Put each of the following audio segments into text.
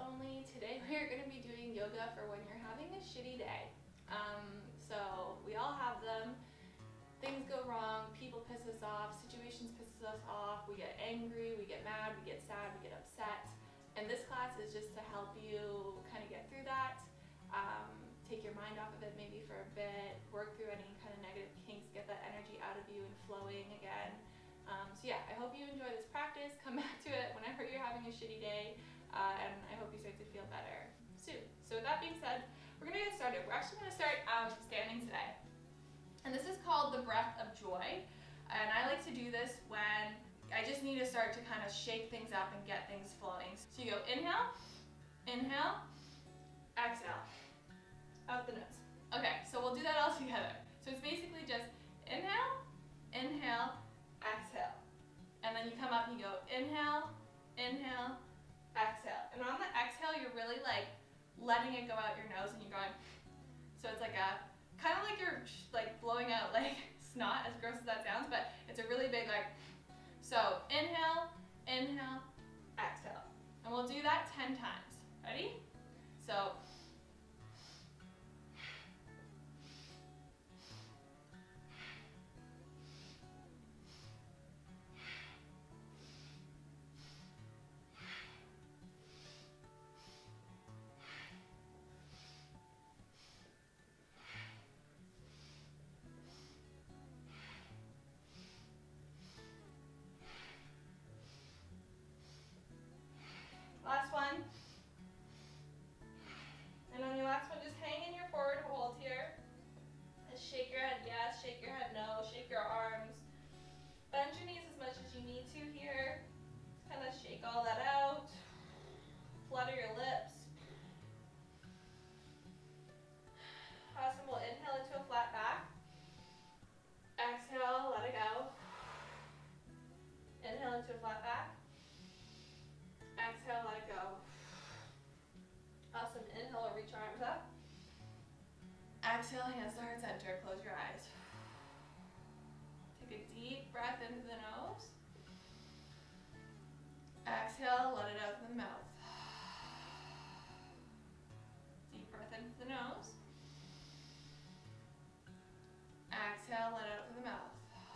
only. Today we're going to be doing yoga for when you're having a shitty day. So we all have them. Things go wrong, people piss us off, situations piss us off, we get angry, we get mad, we get sad, we get upset. And this class is just to help you kind of get through that, take your mind off of it maybe for a bit, work through any kind of negative kinks, get that energy out of you and flowing again. So yeah, I hope you enjoy this practice. Come back to it whenever you're having a shitty day, and I hope you start to feel better soon. So with that being said, we're going to get started. We're actually going to start standing today. And this is called the breath of joy. And I like to do this when I just need to start to kind of shake things up and get things flowing. So you go inhale, inhale, exhale, out the nose. Okay, so we'll do that all together. So it's basically just inhale, inhale, exhale. And then you come up and you go inhale, inhale, exhale. And on the exhale, you're really like letting it go out your nose and you're going, so it's like a, kind of like you're like blowing out like snot, as gross as that sounds, but it's a really big like, so inhale, inhale, exhale. And we'll do that 10 times. Ready? So, last one. And on your last one, just hang in your forward hold here. Just shake your head yes, shake your head no, shake your arms. Bend your knees as much as you need to here. Just kind of shake all that out. Flutter your lips. Awesome, we'll inhale into a flat back. Exhale, let it go. Inhale into a flat back. Exhale, let it go. Awesome, inhale, reach your arms up. Exhale, hands to heart center, close your eyes. Take a deep breath into the nose. Exhale, let it out through the mouth. Deep breath into the nose. Exhale, let it out through the mouth.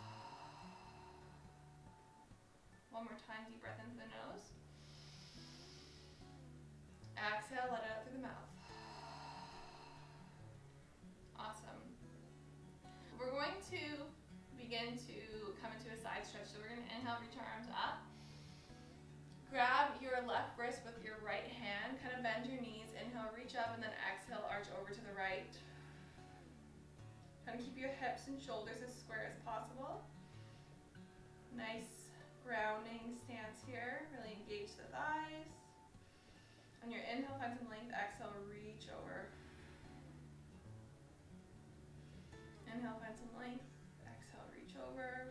One more time, deep breath into the nose. Exhale, let it out through the mouth. Awesome. We're going to begin to come into a side stretch. So we're going to inhale, reach our arms up. Grab your left wrist with your right hand. Kind of bend your knees. Inhale, reach up, and then exhale, arch over to the right. Kind of keep your hips and shoulders as square as possible. Nice grounding stance here. Really engage the thighs. On your inhale, find some length. Exhale, reach over. Inhale, find some length. Exhale, reach over.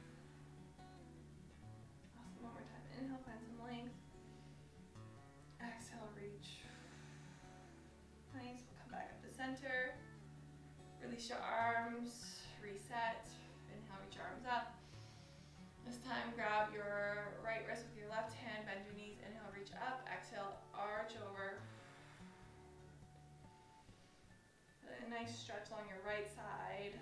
Awesome, one more time. Inhale, find some length. Exhale, reach. Nice, we'll come back up to center. Release your arms, reset. Inhale, reach your arms up. This time, grab your right wrist with your left hand, bend your knees, inhale, reach up, exhale, arch over. A nice stretch along your right side.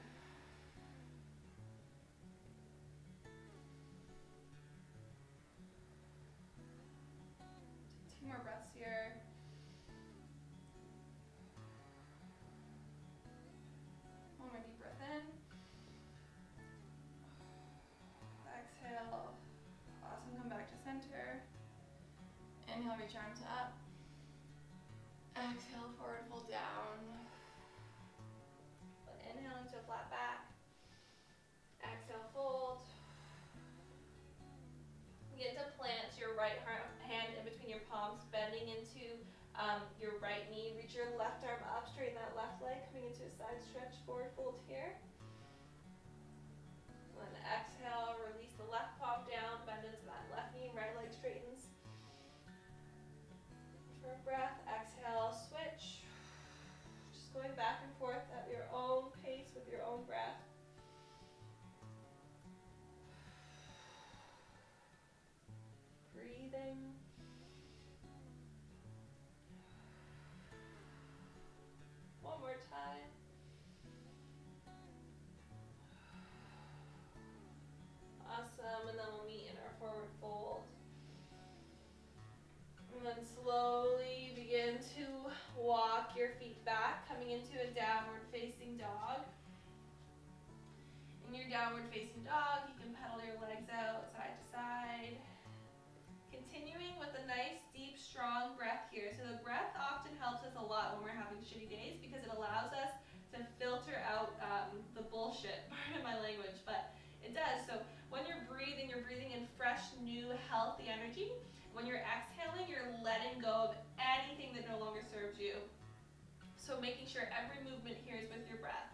Take 2 more breaths here. One more deep breath in. Exhale. Awesome, come back to center. Inhale, reach arms up. Exhale, forward fold down. Inhale into a flat back. Exhale, fold. Get to plant your right hand in between your palms, bending into your right knee. Reach your left arm up, straighten that left leg, coming into a side stretch, forward fold here. And then exhale, release the left palm down, bend into that left knee, right leg straightens. For a breath, exhale, switch. Just going back and forth at your own pace with your own breath. Breathing. your downward facing dog, you can pedal your legs out side to side. Continuing with a nice, deep, strong breath here. So the breath often helps us a lot when we're having shitty days because it allows us to filter out the bullshit, part of my language, but it does. So when you're breathing in fresh, new, healthy energy. When you're exhaling, you're letting go of anything that no longer serves you. So making sure every movement here is with your breath.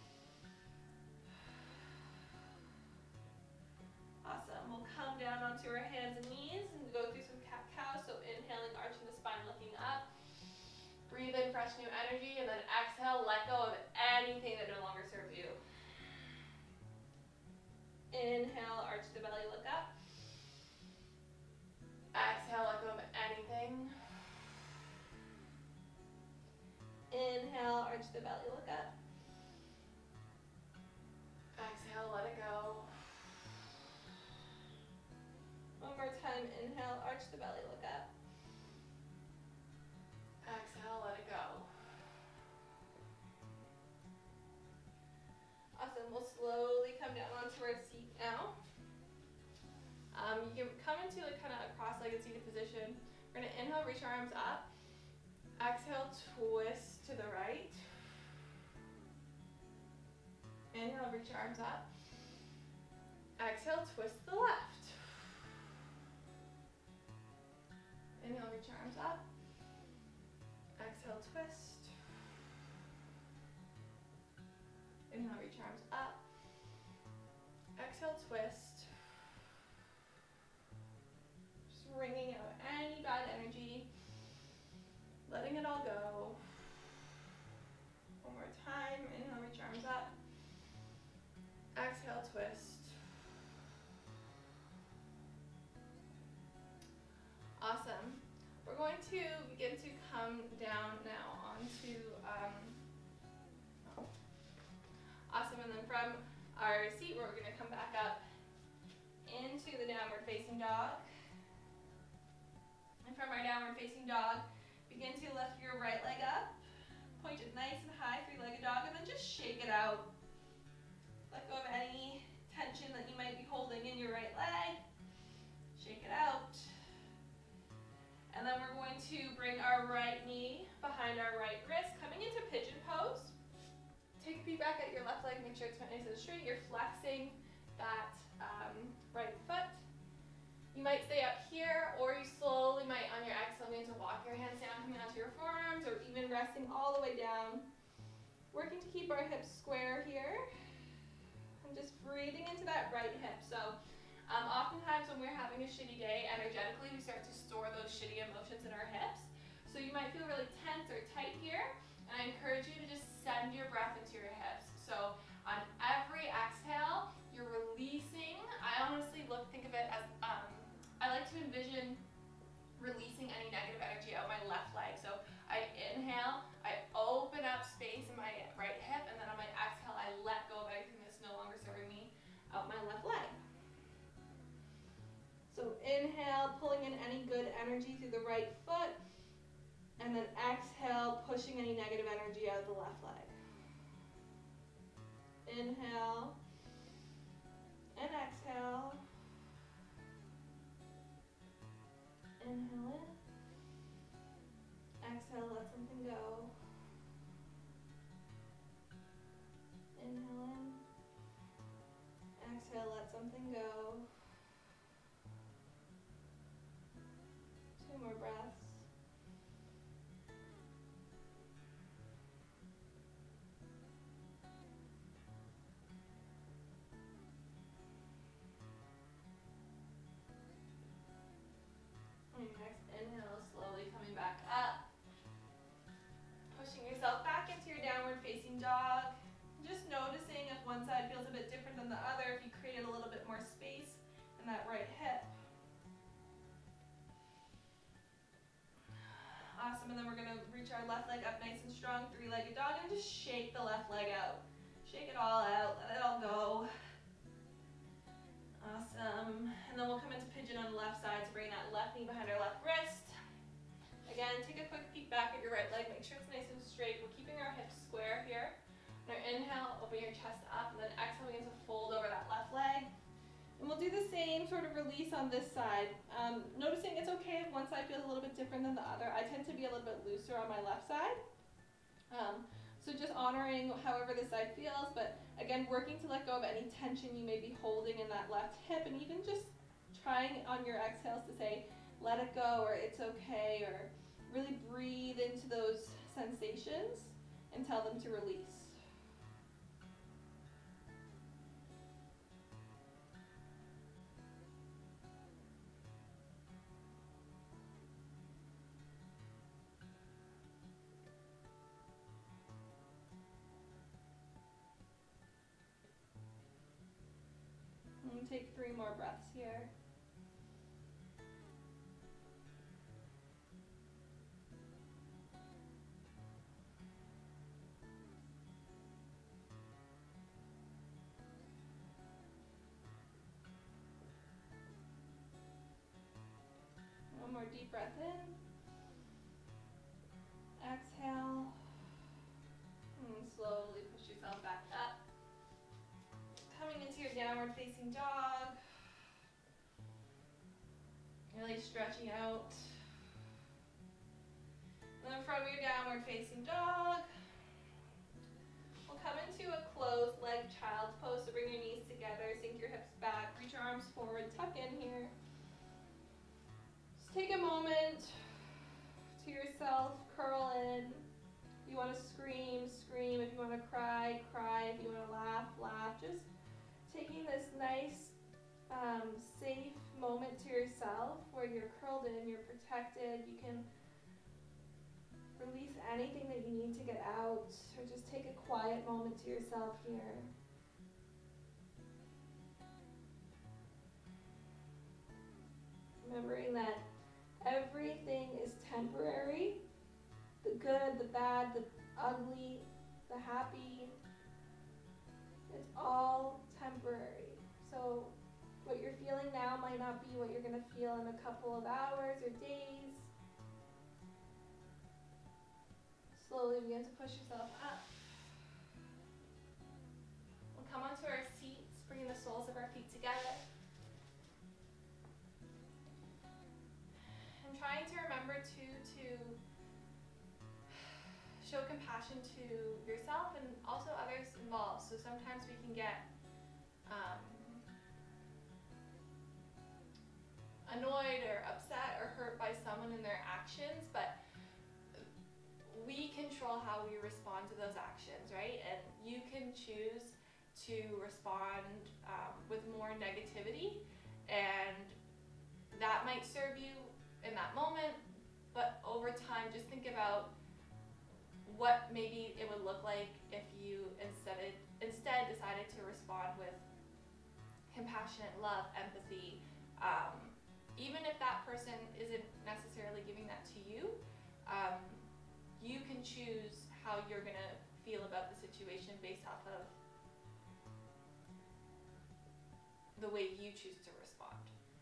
Awesome. We'll come down onto our hands and knees and go through some cat-cow. So inhaling, arching the spine, looking up. Breathe in fresh new energy, and then exhale, let go of anything that no longer serves you. Inhale, arch the belly, look up. Exhale, let go of anything. Inhale, arch the belly, look up. Exhale, let it go. One more time, inhale, arch the belly, look up. Exhale, let it go. Awesome, we'll slowly come down onto our seat now. You can come into like kind of a cross-legged seated position. We're gonna inhale, reach our arms up. Exhale, twist to the right. Inhale, reach your arms up. Exhale, twist to the left. Inhale, reach your arms up. Exhale, twist. Inhale, reach your arms up. Exhale, twist. Just wringing out any bad energy. Letting it all go. One more time. Inhale, reach your arms up. Exhale, twist. Awesome. We're going to begin to come down now onto, awesome, and then from our seat, we're going to come back up into the downward facing dog. And from our downward facing dog, begin to lift your right leg up, point it nice and high, three-legged dog, and then just shake it out. Let go of any tension that you might be holding in your right leg. Shake it out. And then we're going to bring our right knee behind our right wrist, coming into pigeon pose. Take a peek back at your left leg, make sure it's nice and straight. You're flexing that right foot. You might stay up here, or you slowly might, on your exhale, begin to walk your hands down, coming onto your forearms, or even resting all the way down. Working to keep our hips square here. And just breathing into that right hip. So oftentimes when we're having a shitty day, energetically, we start to store those shitty emotions in our hips. So you might feel really tense or tight here, and I encourage you to just send your breath into your hips. So on every exhale, you're releasing. I honestly think of it as, I like to envision releasing any negative energy out my left leg. So I inhale, I open up space in my right hip, and then on my exhale, I let go of anything that's no longer serving me out my left leg. So inhale, pulling in any good energy through the right foot, and then exhale, pushing any negative energy out of the left leg. Inhale, and exhale. Inhale in. Exhale, let something go. Inhale in. Exhale, let something go. 2 more breaths. And next inhale, slowly coming back up. Pushing yourself back into your downward facing dog. Just noticing if one side feels a bit different than the other, if you created a little bit more space in that right hip. Awesome, and then we're going to reach our left leg up nice and strong, three-legged dog, and just shake the left leg out. Shake it all out, let it all go. Awesome, and then we'll come into pigeon on the left side, so bring that left knee behind our left wrist. Again, take a quick peek back at your right leg, make sure it's nice and straight. We're keeping our hips square here. On our inhale, open your chest up, and then exhale, begin to fold over same sort of release on this side. Noticing it's okay if one side feels a little bit different than the other. I tend to be a little bit looser on my left side. So just honoring however this side feels, but again, working to let go of any tension you may be holding in that left hip, and even just trying on your exhales to say, let it go, or it's okay, or really breathe into those sensations and tell them to release. And take 3 more breaths here. One more deep breath in. Exhale. And slowly push yourself back up. Coming into your downward facing dog. Really stretching out. And then from your downward facing dog, we'll come into a closed leg child's pose. So bring your knees together, sink your hips back, reach your arms forward, tuck in here. Just take a moment to yourself, curl in. If you want to scream, scream. If you want to cry, cry. If you want to laugh, laugh. Just taking this nice, safe moment to yourself where you're curled in, you're protected. You can release anything that you need to get out, or just take a quiet moment to yourself here. Remembering that everything is temporary. The good, the bad, the ugly, the happy, it's all temporary. So what you're feeling now might not be what you're going to feel in a couple of hours or days. Slowly begin to push yourself up. We'll come onto our seats, bringing the soles of our feet together. And trying to remember to show compassion to yourself and also others involved. So sometimes we can get annoyed or upset or hurt by someone in their actions, but we control how we respond to those actions, right? And you can choose to respond with more negativity, and that might serve you in that moment, but over time, just think about what maybe it would look like if you instead decided to respond with compassionate love, empathy. Even if that person isn't necessarily giving that to you, you can choose how you're going to feel about the situation based off of the way you choose to respond.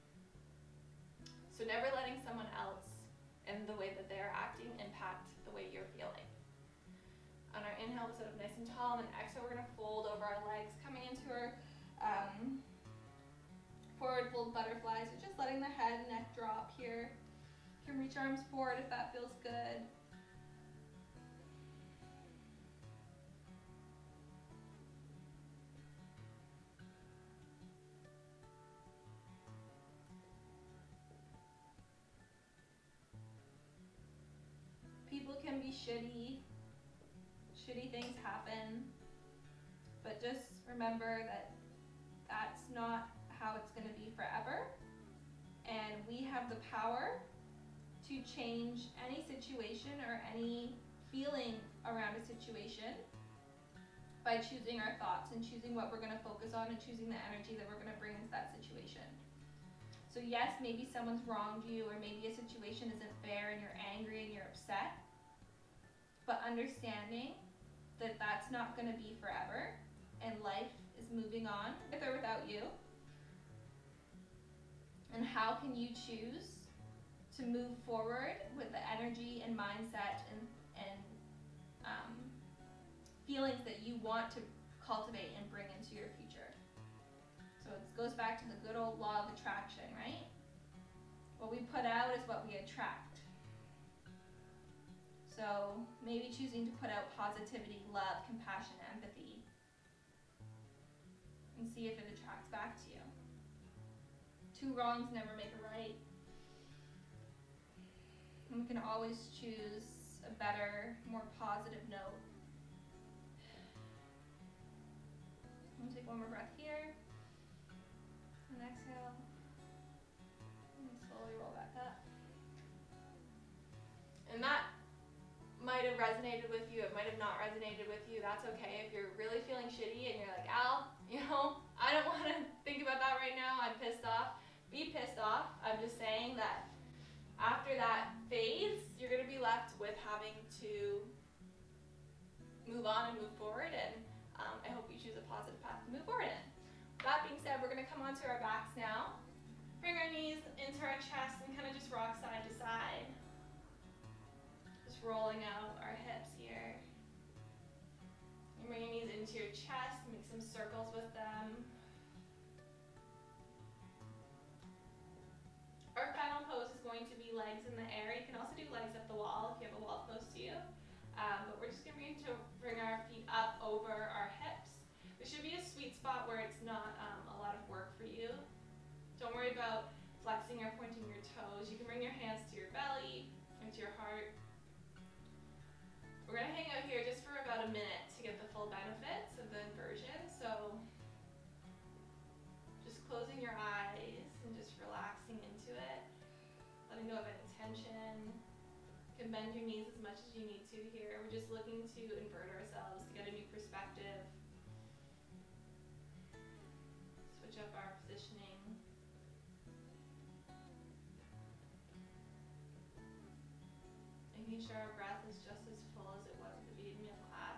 So never letting someone else and the way that they're acting impact the way you're feeling. On our inhale, we'll sit up nice and tall, and then exhale, we're going to fold over our legs, coming into our forward fold butterfly. So just letting the head and neck drop here. You can reach arms forward if that feels good. People can be shitty. Shitty things happen. But just remember that that's not how it's going to be forever. And we have the power to change any situation or any feeling around a situation by choosing our thoughts and choosing what we're going to focus on and choosing the energy that we're going to bring into that situation. So yes, maybe someone's wronged you, or maybe a situation isn't fair and you're angry and you're upset, but understanding that that's not going to be forever and life is moving on with or without you. And how can you choose to move forward with the energy and mindset and feelings that you want to cultivate and bring into your future. So it goes back to the good good old law of attraction, right? What we put out is what we attract. So maybe choosing to put out positivity, love, compassion, empathy, and see if it attracts back to you. Two wrongs never make a right. And we can always choose a better, more positive note. I'm gonna take one more breath here. And exhale. And slowly roll back up. And that might have resonated with you, it might have not resonated with you. That's okay. If you're really feeling shitty and you're like, Al, I don't want to think about that right now, I'm pissed off. Be pissed off. I'm just saying that after that phase, you're going to be left with having to move on and move forward, and I hope you choose a positive path to move forward in. That being said, we're going to come onto our backs now. Bring our knees into our chest and kind of just rock side to side. Just rolling out our hips here. And bring your knees into your chest, make some circles with them. Our final pose is going to be legs in the air. You can also do legs up the wall if you have a wall close to you. But we're just going to bring our feet up over our hips. There should be a sweet spot where it's not a lot of work for you. Don't worry about flexing or pointing your toes. You can bring your hands to your belly and to your heart. We're going to hang out here just for about a minute to get the full benefits of the inversion. So just closing your eyes and just relaxing into it, letting go of any tension. You can bend your knees as much as you need to here. We're just looking to invert ourselves to get a new perspective. Switch up our positioning. Making sure our breath is just as full as it was at the beginning of class.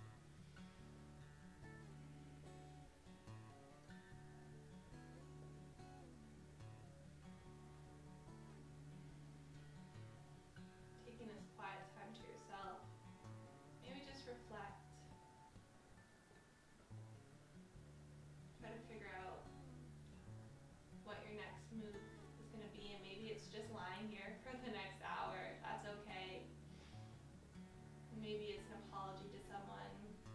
Taking this quiet time to yourself. Maybe just reflect. Try to figure out what your next move is going to be, and maybe it's just lying here for the next hour. That's okay. Maybe it's an apology to someone.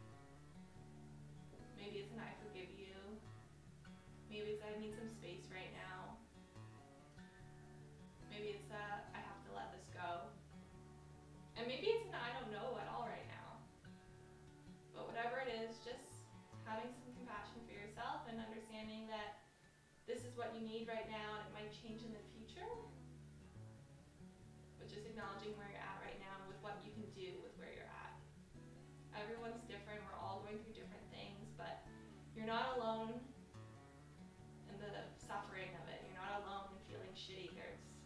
Maybe it's an I forgive you. Maybe it's I need some space right now. Maybe it's I have to let this go. And maybe it's an I don't know at all right now. But whatever it is, just having some compassion for yourself and understanding that this is what you need right now and it might change in the future. But just acknowledging where you're at right now with what you can do with where you're at. Everyone's different, we're all going through different things, but you're not alone in the suffering of it. You're not alone in feeling shitty.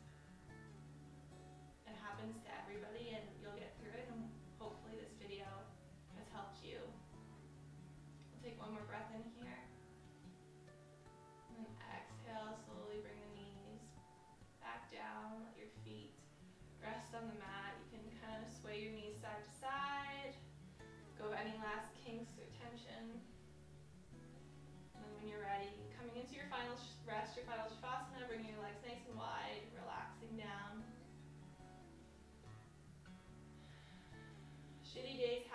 It happens to everybody and you'll get through it, and hopefully this video has helped you. We'll take one more breath in here. And then exhale, slowly bring the knees back down, let your feet rest on the mat. You can kind of sway your knees side to side. Go any last kinks or tension. And then when you're ready, coming into your final rest, your final shavasana, bringing your legs nice and wide, relaxing down. Shitty days